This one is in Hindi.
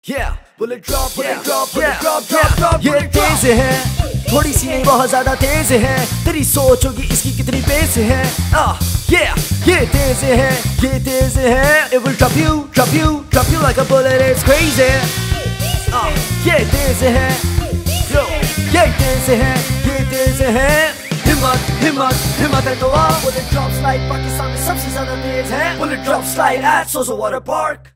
Yeah, bullet drop, ये तेज है, थोड़ी सी नहीं बहुत ज्यादा तेज है। तेरी सोच होगी इसकी कितनी बेस है। Yeah, ये तेज है, ये तेज है। It will drop you like a bullet, it's crazy. ये तेज है, ये तेज है, ये तेज है। हिम्मत है तो आ। Bullet drops like पाकिस्तान में सबसे ज्यादा तेज है। Bullet drops like at Sozo water park.